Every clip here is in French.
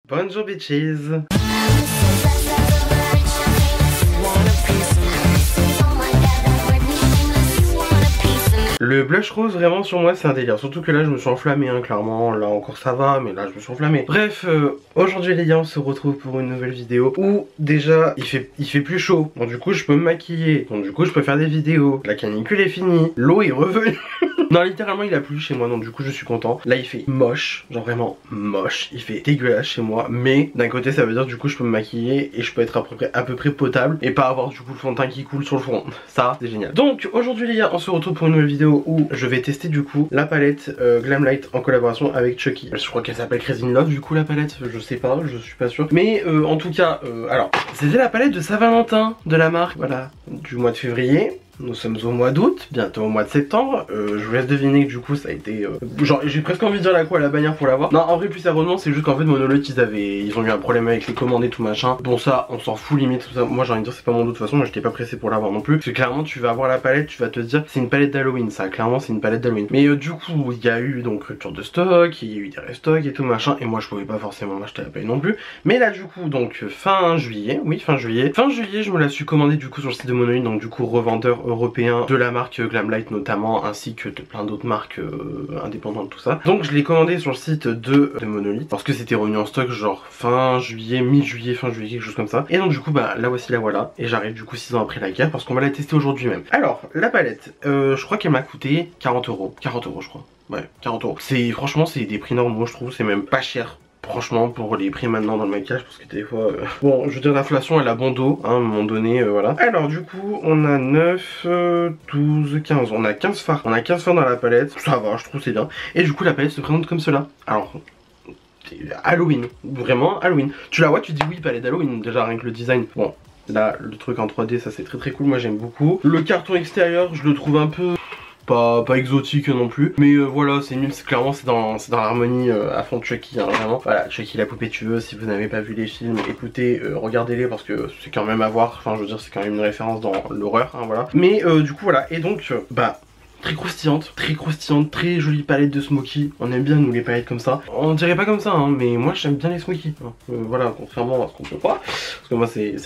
Bonjour bitches. Le blush rose vraiment sur moi c'est un délire, surtout que là je me suis enflammé hein, clairement, là encore ça va mais là je me suis enflammé. Bref, aujourd'hui les gars on se retrouve pour une nouvelle vidéo où déjà il fait plus chaud, donc du coup je peux me maquiller, donc du coup je peux faire des vidéos, la canicule est finie, l'eau est revenue. Non littéralement il a plu chez moi donc du coup je suis content. Là il fait moche, genre vraiment moche, il fait dégueulasse chez moi, mais d'un côté ça veut dire du coup je peux me maquiller et je peux être à peu près potable et pas avoir du coup le fond de teint qui coule sur le front. Ça c'est génial. Donc aujourd'hui les gars on se retrouve pour une nouvelle vidéo où je vais tester du coup la palette Glamlight en collaboration avec Chucky. Je crois qu'elle s'appelle Crazy in Love du coup la palette, je sais pas, je suis pas sûr. Mais en tout cas, alors c'était la palette de Saint-Valentin de la marque, voilà, du mois de février. Nous sommes au mois d'août, bientôt au mois de septembre. Je vous laisse deviner que du coup ça a été genre j'ai presque envie de dire la bannière pour l'avoir. Non en vrai plus sérieusement c'est juste qu'en fait Monolith ils ont eu un problème avec les commandes et tout machin. Bon ça on s'en fout limite tout ça. Moi j'ai envie de dire c'est pas mon dos de toute façon, moi j'étais pas pressé pour l'avoir non plus. Parce que clairement tu vas avoir la palette, tu vas te dire c'est une palette d'Halloween, ça clairement c'est une palette d'Halloween. Mais du coup il y a eu donc rupture de stock, il y a eu des restocks et tout machin. Et moi je pouvais pas forcément m'acheter la palette non plus. Mais là du coup donc fin juillet je me la suis commandée du coup sur le site de Monolith, donc du coup revendeur européen de la marque Glamlight notamment, ainsi que de plein d'autres marques indépendantes tout ça. Donc je l'ai commandé sur le site de Monolith parce que c'était revenu en stock genre fin juillet, mi-juillet, fin juillet, quelque chose comme ça. Et donc du coup bah là voici la voilà. Et j'arrive du coup 6 ans après la guerre parce qu'on va la tester aujourd'hui même. Alors la palette, je crois qu'elle m'a coûté 40 €. 40 € je crois. Ouais, 40 €. C'est franchement c'est des prix normaux je trouve, c'est même pas cher. Franchement pour les prix maintenant dans le maquillage parce que des fois bon je veux dire l'inflation elle a bon dos hein, à un moment donné voilà. Alors du coup on a 9, 12, 15, on a 15 fards. On a 15 fards dans la palette, ça va je trouve c'est bien. Et du coup la palette se présente comme cela. Alors Halloween, vraiment Halloween. Tu la vois tu dis oui palette d'Halloween déjà rien que le design. Bon là le truc en 3D ça c'est très cool, moi j'aime beaucoup. Le carton extérieur je le trouve un peu... Pas exotique non plus, mais voilà c'est nul, clairement c'est dans l'harmonie à fond de Chucky hein, vraiment. Voilà Chucky la poupée tueuse, si vous n'avez pas vu les films écoutez regardez-les parce que c'est quand même à voir, enfin je veux dire c'est quand même une référence dans l'horreur hein, voilà. Mais du coup voilà et donc bah très croustillante, très jolie palette de Smoky. On aime bien nous les palettes comme ça. On dirait pas comme ça hein, mais moi j'aime bien les Smoky hein. Voilà contrairement à ce qu'on peut croire, parce que moi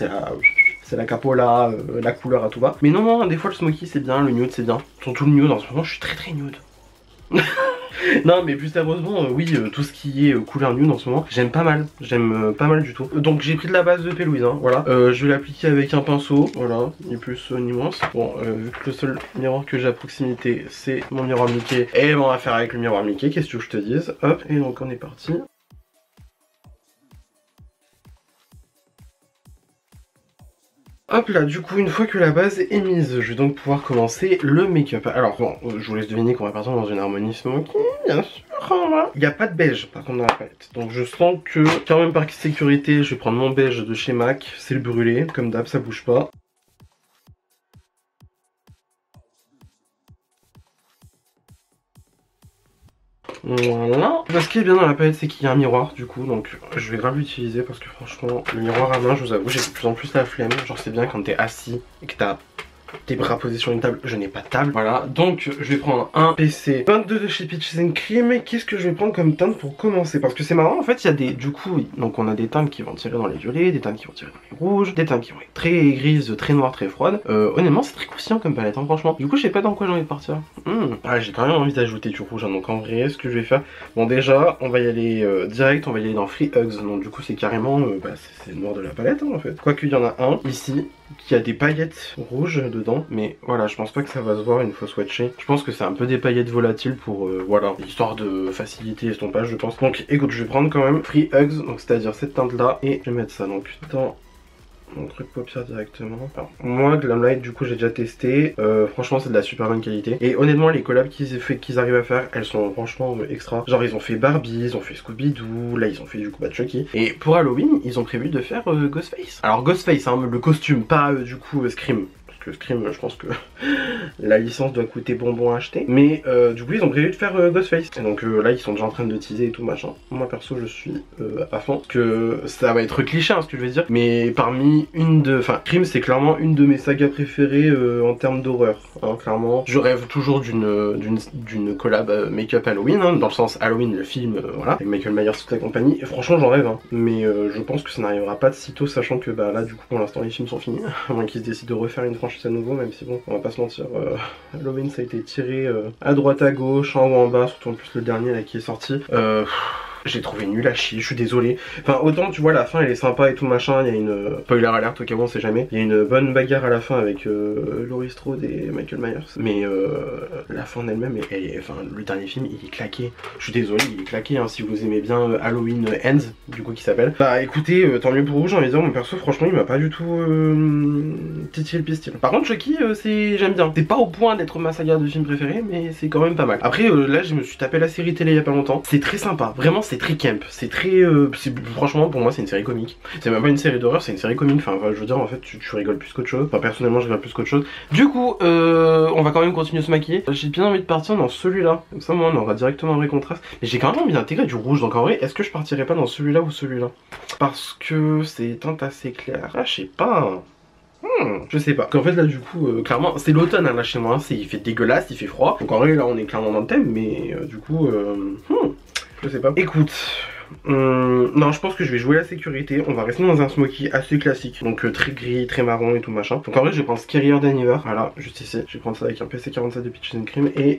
c'est la capola, la couleur à tout va. Mais non, des fois le smoky c'est bien, le nude c'est bien. Surtout le nude, en ce moment je suis très nude. Non mais plus sérieusement, oui, tout ce qui est couleur nude en ce moment, j'aime pas mal. J'aime pas mal du tout. Donc j'ai pris de la base de P. hein, voilà. Je vais l'appliquer avec un pinceau, voilà, ni plus ni moins. Bon, vu que le seul miroir que j'ai à proximité c'est mon miroir Mickey, et on va faire avec le miroir Mickey, qu'est-ce que je te dise. Hop, et donc on est parti. Hop là, du coup une fois que la base est mise, je vais donc pouvoir commencer le make-up. Alors bon, je vous laisse deviner qu'on va partir dans une harmonie smoky, bien sûr. Il n'y a pas de beige par contre dans la palette. Donc je sens que, quand même par sécurité, je vais prendre mon beige de chez MAC. C'est le brûlé, comme d'hab, ça bouge pas. Voilà. Ce qui est bien dans la palette c'est qu'il y a un miroir du coup, donc je vais grave l'utiliser parce que franchement le miroir à main je vous avoue j'ai de plus en plus la flemme. Genre c'est bien quand t'es assis et que t'as tes bras posés sur une table, je n'ai pas de table. Voilà, donc je vais prendre un PC 22 de chez Peaches & Cream. Et qu'est-ce que je vais prendre comme teinte pour commencer? Parce que c'est marrant, en fait il y a des, du coup, donc on a des teintes qui vont tirer dans les violets, des teintes qui vont tirer dans les rouges, des teintes qui vont être très grises, très noires, très froides. Honnêtement c'est très croustillant comme palette hein, franchement. Du coup je sais pas dans quoi j'ai envie de partir. Ah, j'ai quand même envie d'ajouter du rouge hein, donc en vrai ce que je vais faire, bon déjà on va y aller direct, on va y aller dans Free Hugs. Donc du coup c'est carrément, c'est le noir de la palette hein, en fait. Quoique il y en a un ici qui a des paillettes rouges dedans, mais voilà je pense pas que ça va se voir une fois swatché. Je pense que c'est un peu des paillettes volatiles pour voilà, histoire de faciliter l'estompage je pense. Donc écoute je vais prendre quand même Free Hugs, donc c'est à dire cette teinte là, et je vais mettre ça donc dans mon truc paupière directement. Alors, moi Glamlight du coup j'ai déjà testé, franchement c'est de la super bonne qualité. Et honnêtement les collabs qu'ils arrivent à faire, elles sont franchement extra. Genre ils ont fait Barbie, ils ont fait Scooby-Doo, là ils ont fait du coup Chucky. Et pour Halloween ils ont prévu de faire Ghostface. Alors Ghostface hein, le costume, pas du coup Scream. Que Scream, je pense que la licence doit coûter bonbon à acheter. Mais du coup ils ont prévu de faire Ghostface. Et donc là ils sont déjà en train de teaser et tout machin. Moi perso je suis à fond. Parce que ça va être cliché hein, ce que je vais dire. Mais parmi une de... Enfin Scream c'est clairement une de mes sagas préférées en termes d'horreur. hein, clairement. Je rêve toujours d'une collab make-up Halloween, hein, dans le sens Halloween, le film, voilà, avec Michael Myers, toute la compagnie. Et franchement, j'en rêve, hein. Mais je pense que ça n'arrivera pas de sitôt, sachant que là, du coup, pour l'instant, les films sont finis. À moins qu'ils se décident de refaire une franchise à nouveau, même si bon, on va pas se mentir, Halloween, ça a été tiré à droite, à gauche, en haut, en bas, surtout en plus le dernier là qui est sorti. J'ai trouvé nul à chier, je suis désolé. Enfin, autant tu vois, la fin elle est sympa et tout machin. Il y a une spoiler alert au cas où on sait jamais. Il y a une bonne bagarre à la fin avec Laurie Strode et Michael Myers. Mais la fin en elle-même, enfin, le dernier film il est claqué. Je suis désolé, il est claqué. Hein, si vous aimez bien Halloween Ends, du coup, qui s'appelle. Bah écoutez, tant mieux pour vous, j'ai envie de dire. Mon perso, franchement, il m'a pas du tout titillé le pistil. Par contre, Chucky, j'aime bien. C'est pas au point d'être ma saga de film préférée, mais c'est quand même pas mal. Après, là, je me suis tapé la série télé il y a pas longtemps. C'est très sympa. Vraiment, c'est très camp, c'est très... franchement pour moi c'est une série comique. C'est même pas une série d'horreur, c'est une série comique. Enfin je veux dire en fait tu rigoles plus qu'autre chose. Enfin personnellement je rigole plus qu'autre chose. Du coup on va quand même continuer de se maquiller. J'ai bien envie de partir dans celui-là. Comme ça moi on aura directement un vrai contraste. Mais j'ai quand même envie d'intégrer du rouge. Donc en vrai est-ce que je partirais pas dans celui-là ou celui-là? Parce que c'est teint assez clair. Ah je sais pas. Je sais pas. En fait là du coup clairement c'est l'automne hein, là chez moi. Il fait dégueulasse, il fait froid. Donc en vrai là on est clairement dans le thème. Mais du coup je sais pas. Écoute, non, je pense que je vais jouer la sécurité. On va rester dans un smoky assez classique. Donc très gris, très marron et tout machin. Donc en vrai, je vais prendre Scarier than Ever. Voilà, juste ici. Je vais prendre ça avec un PC47 de Peaches and Cream et...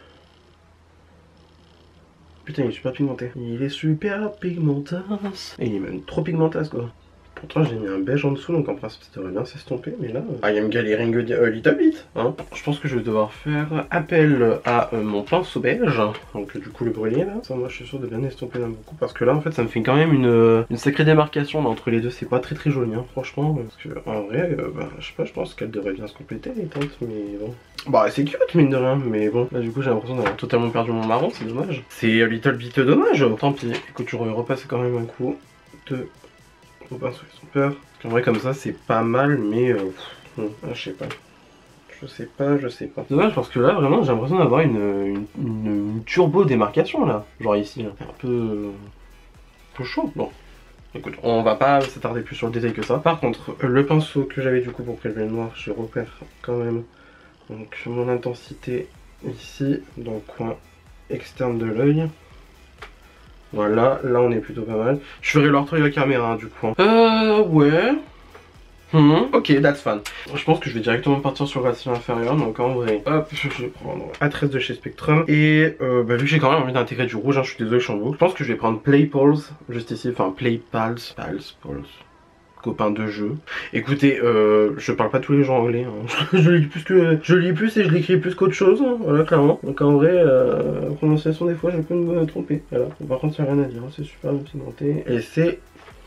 Putain, il est super pigmenté. Il est super pigmentasse. Et il est même trop pigmentasse quoi. Pourtant j'ai mis un beige en dessous donc en principe ça devrait bien s'estomper mais là... I am galering a little bit hein. Je pense que je vais devoir faire appel à mon pinceau beige. Donc du coup le brûler là. Ça moi je suis sûr de bien estomper là beaucoup parce que là en fait ça me fait quand même une sacrée démarcation là, entre les deux. C'est pas très joli hein, franchement. Parce que en vrai je sais pas, je pense qu'elle devrait bien se compléter les teintes mais bon. Bah c'est cute mine de rien mais bon. Là du coup j'ai l'impression d'avoir totalement perdu mon marron, c'est dommage. C'est a little bit dommage. Tant pis, écoute je vais repasser quand même un coup de... Au pinceau et son peur. En vrai comme ça c'est pas mal mais je sais pas. Je sais pas. Dommage parce que là vraiment j'ai l'impression d'avoir une turbo démarcation là. Genre ici là. Un peu chaud. Bon. Écoute, on va pas s'attarder plus sur le détail que ça. Par contre, le pinceau que j'avais du coup pour prélever le noir, je repère quand même donc mon intensité ici, dans le coin externe de l'œil. Voilà, là on est plutôt pas mal. Je ferai l'ortho et la caméra hein, du coup. Ouais. Ok, that's fun. Je pense que je vais directement partir sur le racine inférieur. Donc en vrai, hop, je vais prendre A13 de chez Spectrum. Et vu que j'ai quand même envie d'intégrer du rouge, hein, je suis désolé, je suis en boucle. Je pense que je vais prendre Play Pals, juste ici. Enfin, Play Pals. Copain de jeu. Écoutez, je parle pas tous les jours anglais. Hein. je lis plus et je l'écris plus qu'autre chose. Hein. Voilà, clairement. Donc en vrai, la prononciation des fois, je peux me tromper. Voilà. Par contre, il n'y a rien à dire. Hein. C'est super bien pigmenté. Et c'est...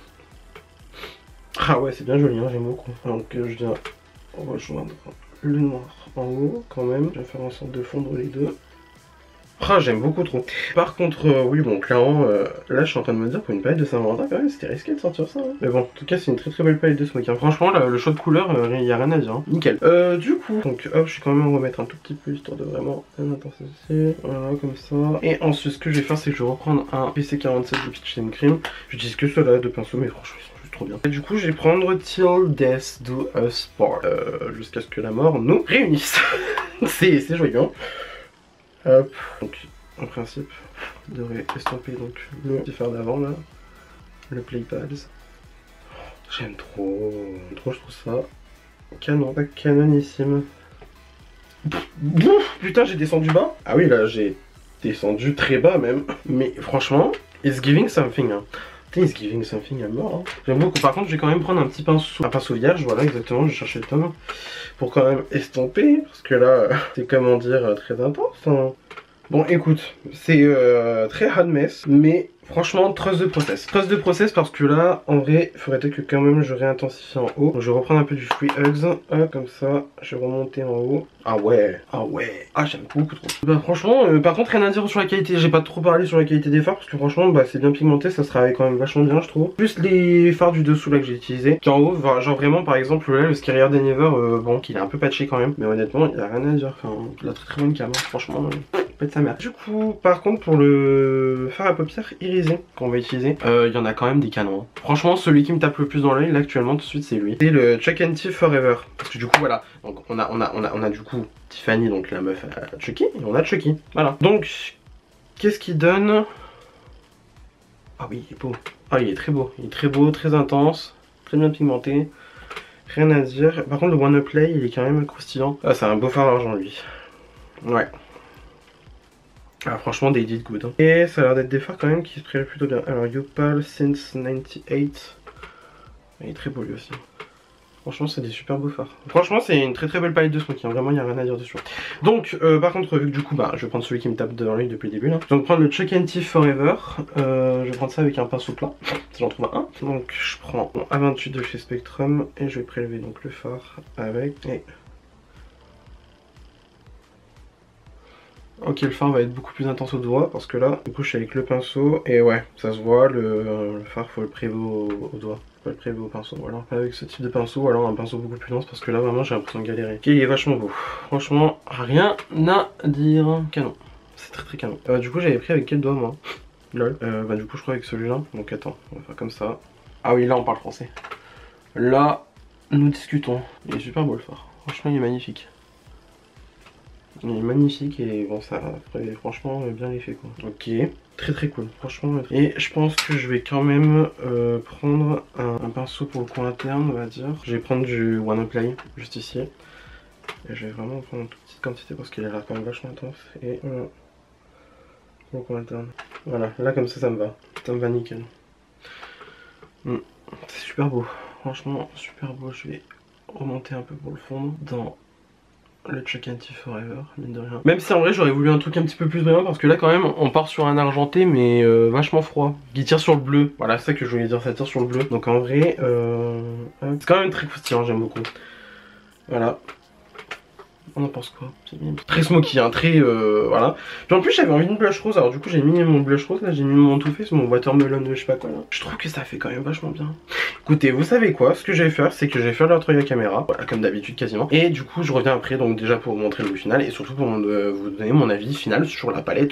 Ah ouais, c'est bien joli, hein, j'aime beaucoup. Donc je viens rejoindre le noir en haut quand même. Je vais faire en sorte de fondre les deux. Ah, j'aime beaucoup trop. Par contre, oui, bon, clairement, là, je suis en train de me dire pour une palette de Saint-Valentin, quand même, c'était risqué de sortir ça. Hein. Mais bon, en tout cas, c'est une très belle palette de smoke. Hein. Franchement, là, le choix de couleur, il n'y a rien à dire. Hein. Nickel. Du coup, donc, hop, je vais quand même en remettre un tout petit peu, histoire de vraiment bien intensifier. Voilà, comme ça. Et ensuite, ce que je vais faire, c'est que je vais reprendre un PC47 de Peaches and Cream. J'utilise que cela de pinceau, mais franchement, ils sont juste trop bien. Et du coup, je vais prendre Till Death Do Us Part. Jusqu'à ce que la mort nous réunisse. c'est joyeux. Hein. Hop, donc en principe, je devrais estomper donc le petit fer d'avant là, le Play Pals. J'aime trop, je trouve ça canon, pas canonissime. Putain, j'ai descendu bas. Ah oui, là j'ai descendu très bas même. Mais franchement, it's giving something. Hein. It's giving something à mort. Hein. J'aime beaucoup. Par contre, je vais quand même prendre un petit pinceau. Un pinceau vierge, voilà, exactement. Je cherchais le tome. Pour quand même estomper. Parce que là, c'est comment dire, très intense. Hein. Bon, écoute, c'est très hard mess. Mais franchement, trust de process. Trust de process parce que là, en vrai, il faudrait peut-être que quand même je réintensifie en haut. Donc, je vais reprendre un peu du Free Hugs. Comme ça, je vais remonter en haut. Ah ouais. Ah, j'aime beaucoup trop. Bah franchement, par contre, rien à dire sur la qualité. J'ai pas trop parlé sur la qualité des fards parce que franchement, bah c'est bien pigmenté. Ça se travaille quand même vachement bien, je trouve. Plus les fards du dessous là que j'ai utilisé. Qui en haut, genre vraiment, par exemple, là, le Scarier than Ever, bon, qu'il est un peu patché quand même. Mais honnêtement, il y a rien à dire. Enfin, la très bonne cam, hein, franchement. pète sa mère. Du coup, par contre, pour le fard à paupières irisé qu'on va utiliser, il y en a quand même des canons. Franchement, celui qui me tape le plus dans l'œil là actuellement tout de suite, c'est lui. C'est le Chuck and Tiff Forever. Parce que du coup, voilà. Donc on a du coup Tiffany, donc la meuf à Chucky, et on a Chucky. Voilà. Donc, qu'est-ce qu'il donne? Ah oui, il est beau. Ah, il est très beau. Il est très beau, très intense, très bien pigmenté. Rien à dire. Par contre, le One Up Play, il est quand même croustillant. Ah, c'est un beau fard d'argent, lui. Ouais. Ah, franchement, they did good. Hein. Et ça a l'air d'être des fards quand même qui se prélèvent plutôt bien. Alors, Yopal since 98. Il est très beau lui aussi. Franchement, c'est des super beaux fards. Franchement, c'est une très belle palette de smoky. Hein. Vraiment, il n'y a rien à dire dessus. Donc, par contre, vu que du coup, bah, je vais prendre celui qui me tape dans l'œil depuis le début. Là. Je vais prendre le Chuck and Tiff Forever. Je vais prendre ça avec un pinceau plat. Si j'en trouve un. Donc, je prends mon A28 de chez Spectrum. Et je vais prélever donc le fard avec. Et... ok, le fard va être beaucoup plus intense au doigt parce que là, du coup, je suis avec le pinceau et ouais, ça se voit, le fard, faut le prélever au doigt, faut le prélever au pinceau. Ou alors pas avec ce type de pinceau, ou alors un pinceau beaucoup plus dense parce que là, vraiment, j'ai l'impression de galérer. Ok, il est vachement beau. Franchement, rien à dire. Canon. C'est très canon. Du coup, j'avais pris avec quel doigt, moi? Lol. Bah, du coup, je crois avec celui-là. Donc, attends, on va faire comme ça. Ah oui, là, on parle français. Là, nous discutons. Il est super beau le fard. Franchement, il est magnifique. Il est magnifique et bon ça ferait franchement bien l'effet quoi. Ok, très cool franchement. Et je pense que je vais quand même prendre un pinceau pour le coin interne on va dire. Je vais prendre du One Up Play juste ici. Et je vais vraiment prendre une toute petite quantité parce qu'il a l'air quand même vachement intense. Et pour le coin interne. Voilà, là comme ça me va. Ça me va nickel. C'est super beau. Franchement super beau. Je vais remonter un peu pour le fond dans le Chuck and Tiff Forever, mine de rien. Même si en vrai j'aurais voulu un truc un petit peu plus brillant parce que là quand même on part sur un argenté mais vachement froid. Qui tire sur le bleu. Voilà c'est ça que je voulais dire, ça tire sur le bleu. Donc en vrai c'est quand même très croustillant, j'aime beaucoup. Voilà. On en pense quoi? Très smoky, hein, très voilà. Puis en plus j'avais envie d'une blush rose, alors du coup j'ai mis mon blush rose, là j'ai mis mon Too Faced, mon watermelon de je sais pas quoi là. Je trouve que ça fait quand même vachement bien. Écoutez, vous savez quoi, ce que je vais faire, c'est que je vais faire le truc à caméra, voilà, comme d'habitude quasiment. Et du coup je reviens après, donc déjà pour vous montrer le look final et surtout pour vous donner mon avis final sur la palette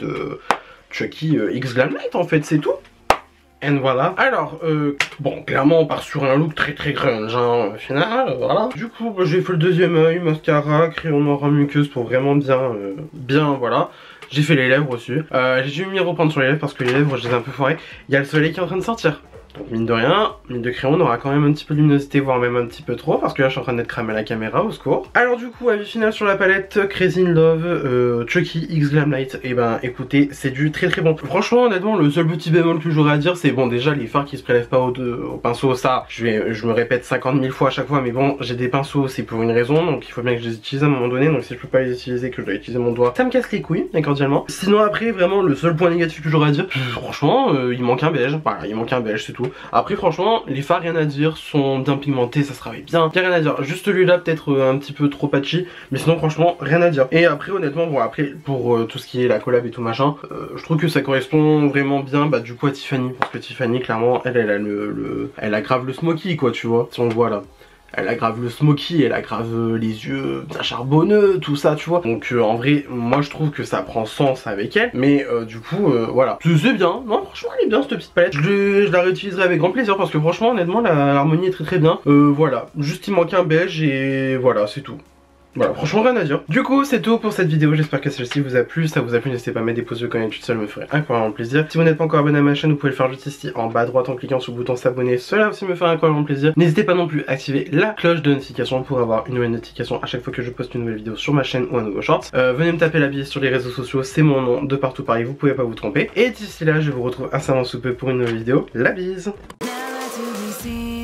Chucky X Glam Light en fait, c'est tout. Et voilà. Alors, bon, clairement on part sur un look très grunge, hein, final, voilà. Du coup, j'ai fait le deuxième œil, mascara, crayon noir en muqueuse pour vraiment bien, voilà. J'ai fait les lèvres aussi. J'ai dû m'y reprendre sur les lèvres parce que les lèvres, je les ai un peu foirées. Il y a le soleil qui est en train de sortir. Donc mine de rien, mine de crayon, on aura quand même un petit peu de luminosité, voire même un petit peu trop, parce que là je suis en train d'être cramé à la caméra, au secours. Alors du coup, avis final sur la palette Crazy in Love Chucky X Glam Light, et ben écoutez, c'est du très bon. Franchement, honnêtement, le seul petit bémol que j'aurais à dire, c'est bon, déjà les fards qui se prélèvent pas au pinceau, ça, je me répète 50 000 fois à chaque fois, mais bon, j'ai des pinceaux, c'est pour une raison, donc il faut bien que je les utilise à un moment donné, donc si je peux pas les utiliser, que je dois utiliser mon doigt, ça me casse les couilles, cordialement. Sinon après, vraiment, le seul point négatif que j'aurais à dire, franchement, il manque un beige, voilà, il manque un beige, c'est tout. Après franchement les fards rien à dire, sont bien pigmentés, ça se travaille bien, y'a rien à dire, juste celui-là peut-être un petit peu trop patchy, mais sinon franchement rien à dire. Et après honnêtement bon après pour tout ce qui est la collab et tout machin, je trouve que ça correspond vraiment bien bah du coup à Tiffany, parce que Tiffany clairement elle a elle aggrave le smoky quoi tu vois, si on le voit là. Elle aggrave le smoky, elle aggrave les yeux bien charbonneux, tout ça, tu vois. Donc en vrai, moi je trouve que ça prend sens avec elle. Mais du coup, voilà. C'est bien. Non, franchement, elle est bien cette petite palette. Je la réutiliserai avec grand plaisir parce que franchement, honnêtement, l'harmonie est très bien. Voilà. Juste il manque un beige et voilà, c'est tout. Voilà, franchement rien à dire. Du coup c'est tout pour cette vidéo, j'espère que celle-ci vous a plu. Si ça vous a plu, n'hésitez pas à mettre des pouces bleus quand même toute seule, me ferait incroyablement plaisir. Si vous n'êtes pas encore abonné à ma chaîne, vous pouvez le faire juste ici en bas à droite en cliquant sur le bouton s'abonner, cela aussi me ferait incroyablement plaisir. N'hésitez pas non plus à activer la cloche de notification pour avoir une nouvelle notification à chaque fois que je poste une nouvelle vidéo sur ma chaîne ou un nouveau short. Venez me taper la bise sur les réseaux sociaux, c'est mon nom de partout pareil, vous pouvez pas vous tromper. Et d'ici là, je vous retrouve incessamment sous peu pour une nouvelle vidéo. La bise.